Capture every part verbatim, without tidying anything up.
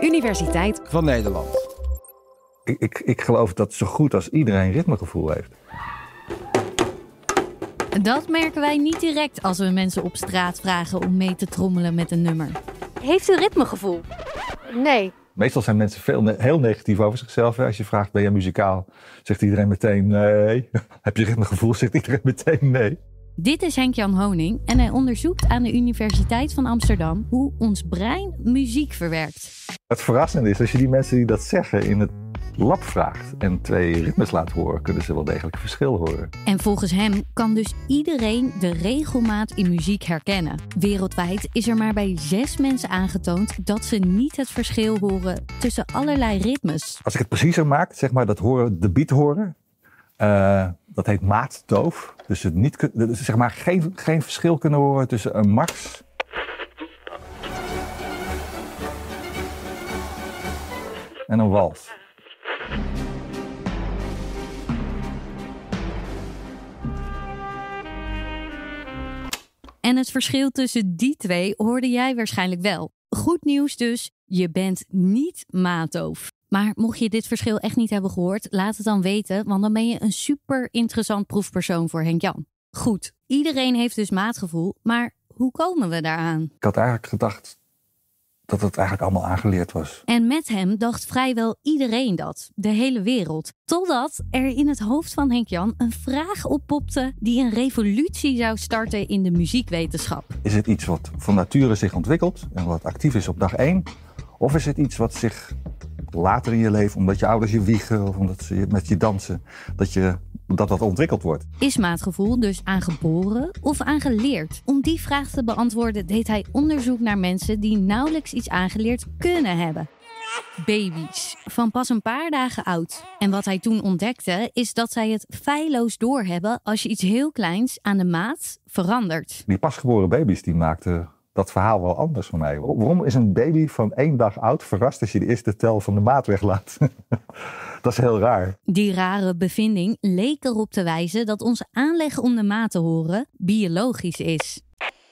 Universiteit van Nederland. Ik, ik, ik geloof dat zo goed als iedereen ritmegevoel heeft. Dat merken wij niet direct als we mensen op straat vragen om mee te trommelen met een nummer. Heeft u ritmegevoel? Nee. Meestal zijn mensen veel, heel negatief over zichzelf. Als je vraagt, ben je muzikaal? Zegt iedereen meteen nee. Heb je ritmegevoel? Zegt iedereen meteen nee. Dit is Henk-Jan Honing en hij onderzoekt aan de Universiteit van Amsterdam hoe ons brein muziek verwerkt. Het verrassende is, als je die mensen die dat zeggen in het lab vraagt en twee ritmes laat horen, kunnen ze wel degelijk een verschil horen. En volgens hem kan dus iedereen de regelmaat in muziek herkennen. Wereldwijd is er maar bij zes mensen aangetoond dat ze niet het verschil horen tussen allerlei ritmes. Als ik het preciezer maak, zeg maar dat horen, de beat horen, uh, dat heet maatdoof. Dus het niet, dus zeg maar geen, geen verschil kunnen horen tussen een max en een wals. En het verschil tussen die twee hoorde jij waarschijnlijk wel. Goed nieuws dus, je bent niet maatdoof. Maar mocht je dit verschil echt niet hebben gehoord, laat het dan weten, want dan ben je een super interessant proefpersoon voor Henk-Jan. Goed, iedereen heeft dus maatgevoel, maar hoe komen we daaraan? Ik had eigenlijk gedacht dat het eigenlijk allemaal aangeleerd was. En met hem dacht vrijwel iedereen dat, de hele wereld. Totdat er in het hoofd van Henk-Jan een vraag oppopte die een revolutie zou starten in de muziekwetenschap. Is het iets wat van nature zich ontwikkelt en wat actief is op dag één? Of is het iets wat zich later in je leven, omdat je ouders je wiegen of omdat ze met je dansen, dat je, dat, dat ontwikkeld wordt? Is maatgevoel dus aangeboren of aangeleerd? Om die vraag te beantwoorden deed hij onderzoek naar mensen die nauwelijks iets aangeleerd kunnen hebben. Baby's, van pas een paar dagen oud. En wat hij toen ontdekte is dat zij het feilloos doorhebben als je iets heel kleins aan de maat verandert. Die pasgeboren baby's die maakten dat verhaal wel anders voor mij. Waarom is een baby van één dag oud verrast als je de eerste tel van de maat weglaat? Dat is heel raar. Die rare bevinding leek erop te wijzen dat onze aanleg om de maat te horen biologisch is.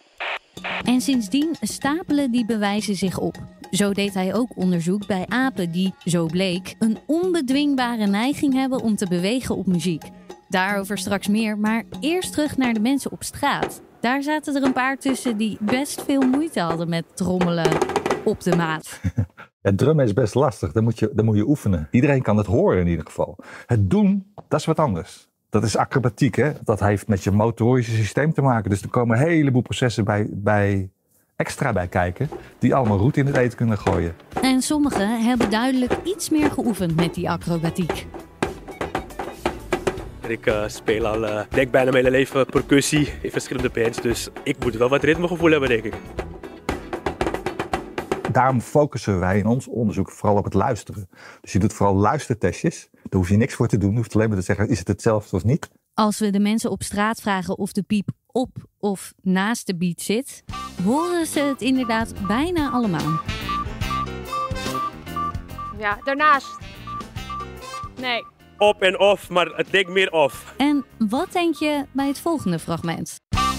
En sindsdien stapelen die bewijzen zich op. Zo deed hij ook onderzoek bij apen die, zo bleek, een onbedwingbare neiging hebben om te bewegen op muziek. Daarover straks meer, maar eerst terug naar de mensen op straat. Daar zaten er een paar tussen die best veel moeite hadden met trommelen op de maat. Het drummen is best lastig, dan moet je, dan moet je oefenen. Iedereen kan het horen in ieder geval. Het doen, dat is wat anders. Dat is acrobatiek, hè? Dat heeft met je motorische systeem te maken. Dus er komen een heleboel processen bij, bij extra bij kijken, die allemaal roet in het eten kunnen gooien. En sommigen hebben duidelijk iets meer geoefend met die acrobatiek. Ik uh, speel al uh, denk bijna mijn hele leven percussie in verschillende bands, dus ik moet wel wat ritmegevoel hebben, denk ik. Daarom focussen wij in ons onderzoek vooral op het luisteren. Dus je doet vooral luistertestjes. Daar hoef je niks voor te doen. Je hoeft alleen maar te zeggen, is het hetzelfde of niet? Als we de mensen op straat vragen of de piep op of naast de beat zit, horen ze het inderdaad bijna allemaal. Ja, daarnaast. Nee. Op en off, maar het lijkt meer off. En wat denk je bij het volgende fragment?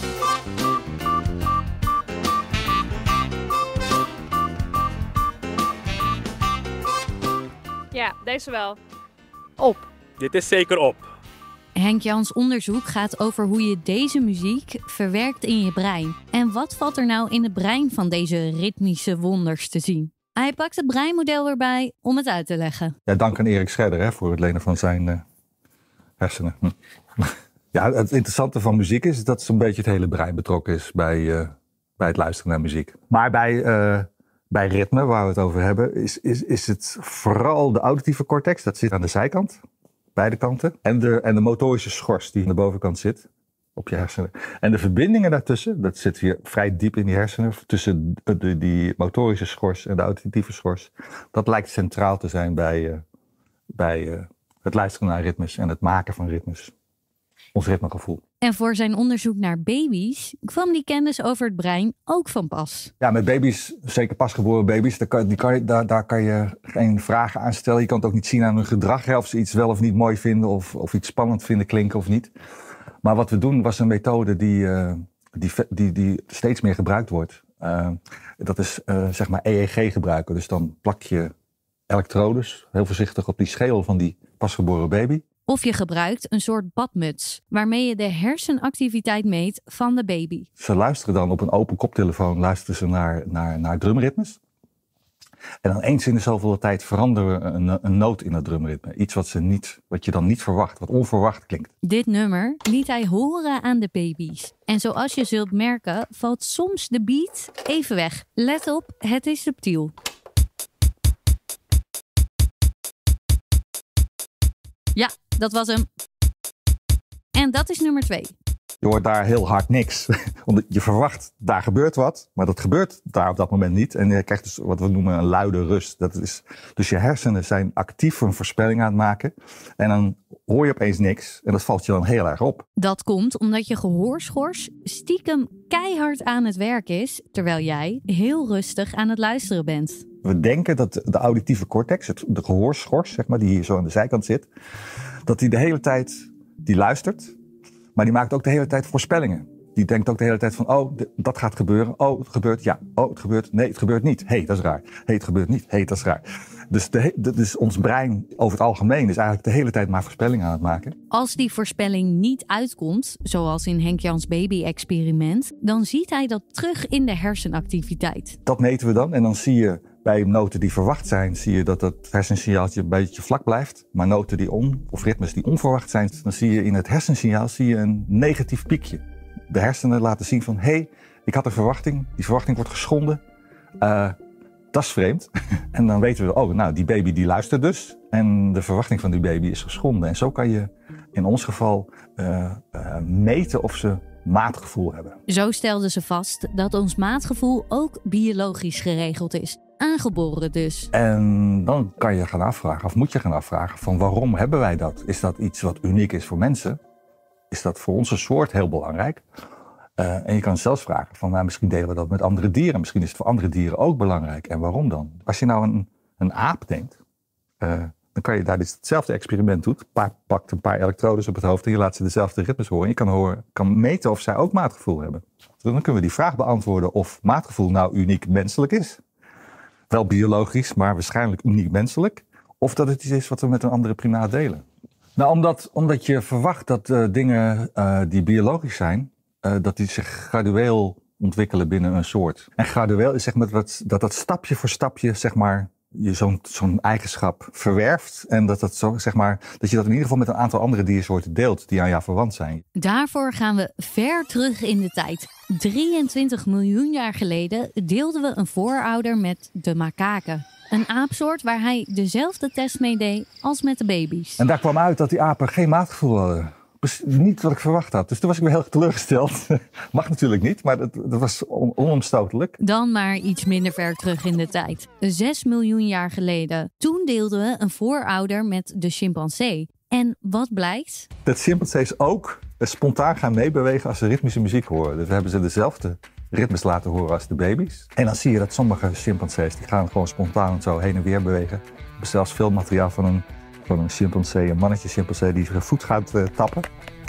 Ja, deze wel. Op. Dit is zeker op. Henk-Jans onderzoek gaat over hoe je deze muziek verwerkt in je brein. En wat valt er nou in het brein van deze ritmische wonders te zien? Hij pakt het breinmodel erbij om het uit te leggen. Ja, dank aan Erik Scherder hè, voor het lenen van zijn uh, hersenen. Hm. Ja, het interessante van muziek is dat zo'n beetje het hele brein betrokken is bij, uh, bij het luisteren naar muziek. Maar bij, uh, bij ritme, waar we het over hebben, is, is, is het vooral de auditieve cortex. Dat zit aan de zijkant, beide kanten. En de, en de motorische schors die aan de bovenkant zit. Op je hersenen. En de verbindingen daartussen, dat zit hier vrij diep in die hersenen, tussen de, de, die motorische schors en de auditieve schors, dat lijkt centraal te zijn bij, uh, bij uh, het luisteren naar ritmes en het maken van ritmes. Ons ritmegevoel. En voor zijn onderzoek naar baby's kwam die kennis over het brein ook van pas. Ja, met baby's, zeker pasgeboren baby's, daar kan, die kan je, daar, daar kan je geen vragen aan stellen. Je kan het ook niet zien aan hun gedrag, hè, of ze iets wel of niet mooi vinden of, of iets spannend vinden klinken of niet. Maar wat we doen was een methode die, uh, die, die, die steeds meer gebruikt wordt Uh, dat is uh, zeg maar E E G gebruiken. Dus dan plak je elektrodes heel voorzichtig op die schedel van die pasgeboren baby. Of je gebruikt een soort badmuts, waarmee je de hersenactiviteit meet van de baby. Ze luisteren dan op een open koptelefoon luisteren ze naar, naar, naar drumritmes. En dan eens in de zoveel tijd veranderen we een, een noot in dat drumritme. Iets wat, ze niet, wat je dan niet verwacht, wat onverwacht klinkt. Dit nummer liet hij horen aan de baby's. En zoals je zult merken, valt soms de beat even weg. Let op, het is subtiel. Ja, dat was hem. En dat is nummer twee. Je hoort daar heel hard niks. Want je verwacht, daar gebeurt wat. Maar dat gebeurt daar op dat moment niet. En je krijgt dus wat we noemen een luide rust. Dat is, dus je hersenen zijn actief een voorspelling aan het maken. En dan hoor je opeens niks. En dat valt je dan heel erg op. Dat komt omdat je gehoorschors stiekem keihard aan het werk is. Terwijl jij heel rustig aan het luisteren bent. We denken dat de auditieve cortex, het, de gehoorschors, zeg maar, die hier zo aan de zijkant zit, dat die de hele tijd, die luistert, maar die maakt ook de hele tijd voorspellingen. Die denkt ook de hele tijd van, oh, dat gaat gebeuren. Oh, het gebeurt, ja. Oh, het gebeurt, nee, het gebeurt niet. Hé, hey, dat is raar. Hé, hey, het gebeurt niet. Hé, hey, dat is raar. Dus, de, dus ons brein over het algemeen is eigenlijk de hele tijd maar voorspellingen aan het maken. Als die voorspelling niet uitkomt, zoals in Henk Jans baby-experiment, dan ziet hij dat terug in de hersenactiviteit. Dat meten we dan en dan zie je bij noten die verwacht zijn, zie je dat het hersensignaaltje een beetje vlak blijft. Maar noten die on, of ritmes die onverwacht zijn, dan zie je in het hersensignaal zie je een negatief piekje. De hersenen laten zien van, hé, hey, ik had een verwachting, die verwachting wordt geschonden. Uh, dat is vreemd. En dan weten we, oh, nou, die baby die luistert dus. En de verwachting van die baby is geschonden. En zo kan je in ons geval uh, uh, meten of ze maatgevoel hebben. Zo stelden ze vast dat ons maatgevoel ook biologisch geregeld is. Aangeboren dus. En dan kan je gaan afvragen, of moet je gaan afvragen, van waarom hebben wij dat? Is dat iets wat uniek is voor mensen? Is dat voor onze soort heel belangrijk? Uh, en je kan zelfs vragen van, nou, misschien delen we dat met andere dieren. Misschien is het voor andere dieren ook belangrijk. En waarom dan? Als je nou een, een aap denkt, uh, dan kan je daar dus hetzelfde experiment doen. Je pakt een paar elektrodes op het hoofd en je laat ze dezelfde ritmes horen. Je kan, horen, kan meten of zij ook maatgevoel hebben. Dan kunnen we die vraag beantwoorden of maatgevoel nou uniek menselijk is. Wel biologisch, maar waarschijnlijk uniek menselijk. Of dat het iets is wat we met een andere primaat delen. Nou, omdat, omdat je verwacht dat uh, dingen uh, die biologisch zijn, uh, dat die zich gradueel ontwikkelen binnen een soort. En gradueel is zeg maar dat dat, dat stapje voor stapje, zeg maar, je zo'n, zo'n eigenschap verwerft. En dat, dat, zo, zeg maar, dat je dat in ieder geval met een aantal andere diersoorten deelt die aan jou verwant zijn. Daarvoor gaan we ver terug in de tijd. drieëntwintig miljoen jaar geleden deelden we een voorouder met de makaken. Een aapsoort waar hij dezelfde test mee deed als met de baby's. En daar kwam uit dat die apen geen maatgevoel hadden. Niet wat ik verwacht had. Dus toen was ik weer heel teleurgesteld. Mag natuurlijk niet, maar dat, dat was on, onomstotelijk. Dan maar iets minder ver terug in de tijd. Zes miljoen jaar geleden. Toen deelden we een voorouder met de chimpansee. En wat blijkt? Dat chimpansees ook spontaan gaan meebewegen als ze ritmische muziek horen. Dus we hebben ze dezelfde ritmes laten horen als de baby's. En dan zie je dat sommige chimpansees die gaan gewoon spontaan zo heen en weer bewegen. We hebben zelfs veel materiaal van een, van een chimpansee, een mannetje chimpansee die zijn voet gaat uh, tappen.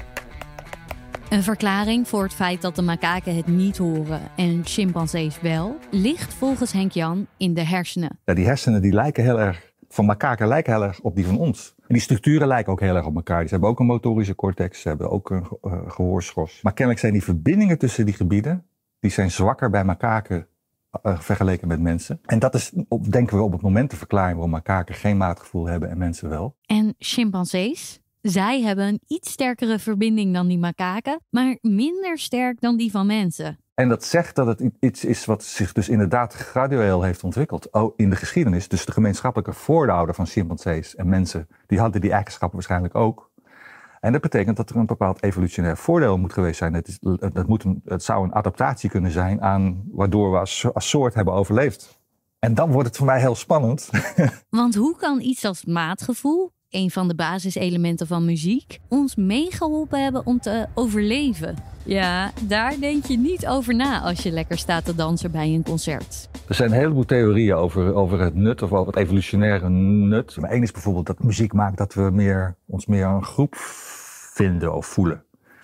Een verklaring voor het feit dat de makaken het niet horen en chimpansees wel, ligt volgens Henk Jan in de hersenen. Ja, die hersenen die lijken heel erg, van makaken lijken heel erg op die van ons. En die structuren lijken ook heel erg op elkaar. Ze hebben ook een motorische cortex, ze hebben ook een uh, gehoorschors. Maar kennelijk zijn die verbindingen tussen die gebieden, die zijn zwakker bij makaken uh, vergeleken met mensen. En dat is, op, denken we, op het moment te verklaren waarom makaken geen maatgevoel hebben en mensen wel. En chimpansees? Zij hebben een iets sterkere verbinding dan die makaken, maar minder sterk dan die van mensen. En dat zegt dat het iets is wat zich dus inderdaad gradueel heeft ontwikkeld. Oh, in de geschiedenis. Dus de gemeenschappelijke voorouder van chimpansees en mensen, die hadden die eigenschappen waarschijnlijk ook. En dat betekent dat er een bepaald evolutionair voordeel moet geweest zijn. Het, is, het, moet een, het zou een adaptatie kunnen zijn aan waardoor we als, als soort hebben overleefd. En dan wordt het voor mij heel spannend. Want hoe kan iets als maatgevoel, een van de basiselementen van muziek, ons meegeholpen hebben om te overleven? Ja, daar denk je niet over na als je lekker staat te dansen bij een concert. Er zijn een heleboel theorieën over, over het nut of over het evolutionaire nut. Maar één is bijvoorbeeld dat muziek maakt dat we meer, ons meer een groep vinden of voelen.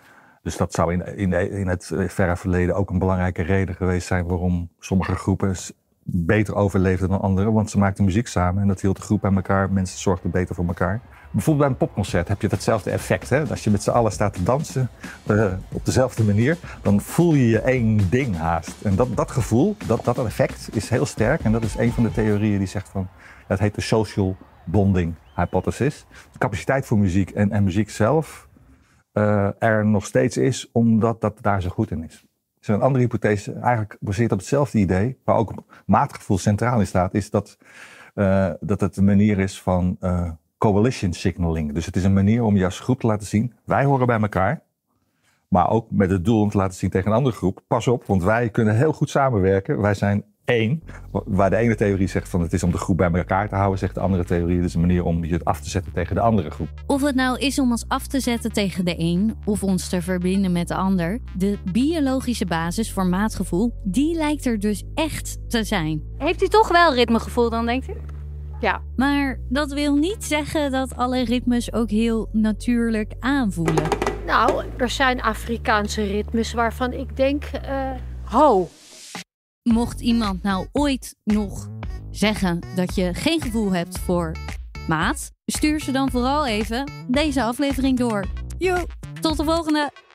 Dus dat zou in, in, in het verre verleden ook een belangrijke reden geweest zijn waarom sommige groepen beter overleefden dan anderen. Want ze maakten muziek samen en dat hield de groep bij elkaar. Mensen zorgden beter voor elkaar. Bijvoorbeeld bij een popconcert heb je datzelfde effect. Hè? Als je met z'n allen staat te dansen uh, op dezelfde manier, dan voel je je één ding haast. En dat, dat gevoel, dat, dat effect is heel sterk. En dat is een van de theorieën die zegt van, dat heet de social bonding hypothesis. De capaciteit voor muziek en, en muziek zelf uh, er nog steeds is, omdat dat daar zo goed in is. Dus een andere hypothese, eigenlijk gebaseerd op hetzelfde idee, waar ook maatgevoel centraal in staat, is dat, uh, dat het een manier is van uh, coalition signaling. Dus het is een manier om je als groep te laten zien, wij horen bij elkaar, maar ook met het doel om te laten zien tegen een andere groep, pas op, want wij kunnen heel goed samenwerken, wij zijn één. Waar de ene theorie zegt van het is om de groep bij elkaar te houden, zegt de andere theorie, het is een manier om je af te zetten tegen de andere groep. Of het nou is om ons af te zetten tegen de een of ons te verbinden met de ander, de biologische basis voor maatgevoel, die lijkt er dus echt te zijn. Heeft u toch wel ritmegevoel dan, denkt u? Ja. Maar dat wil niet zeggen dat alle ritmes ook heel natuurlijk aanvoelen. Nou, er zijn Afrikaanse ritmes waarvan ik denk, uh, ho. Mocht iemand nou ooit nog zeggen dat je geen gevoel hebt voor maat, stuur ze dan vooral even deze aflevering door. Yo, tot de volgende!